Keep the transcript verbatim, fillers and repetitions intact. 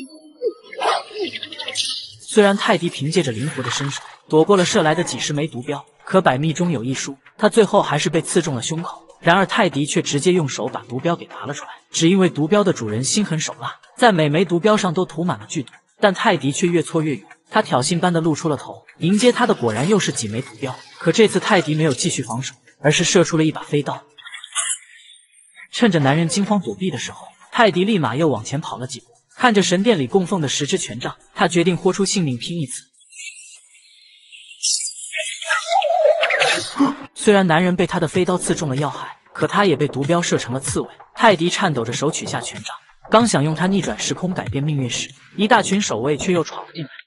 虽然泰迪凭借着灵活的身手躲过了射来的几十枚毒镖，可百密中有一疏，他最后还是被刺中了胸口。然而泰迪却直接用手把毒镖给拔了出来，只因为毒镖的主人心狠手辣，在每枚毒镖上都涂满了剧毒。但泰迪却越挫越勇，他挑衅般的露出了头，迎接他的果然又是几枚毒镖。可这次泰迪没有继续防守，而是射出了一把飞刀。趁着男人惊慌躲避的时候，泰迪立马又往前跑了几步。看着神殿里供奉的十支权杖，他决定豁出性命拼一次。虽然男人被他的飞刀刺中了要害，可他也被毒镖射成了刺猬。泰迪颤抖着手取下权杖，刚想用它逆转时空改变命运时，一大群守卫却又闯了进来。